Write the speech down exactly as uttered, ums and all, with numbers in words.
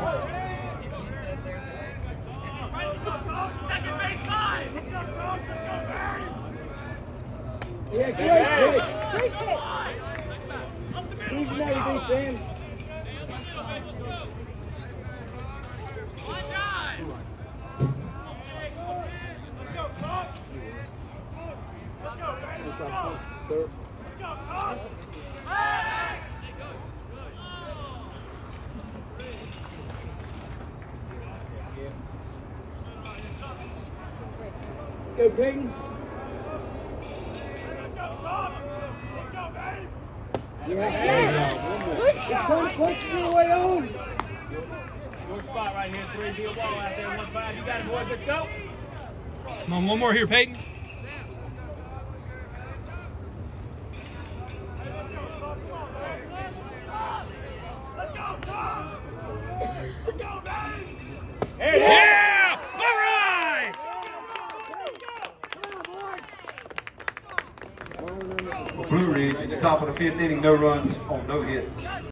Yeah, great, great. Great hit. Using everything, Sam. Go, Peyton. Yeah, good job. Trying to punch your way on. Your spot right here, three, be a wall out there, one five. You got it, boys. Let's go. Come on, one more here, Peyton. Yeah! All right! Blue Ridge at the top of the fifth inning, no runs on no hits.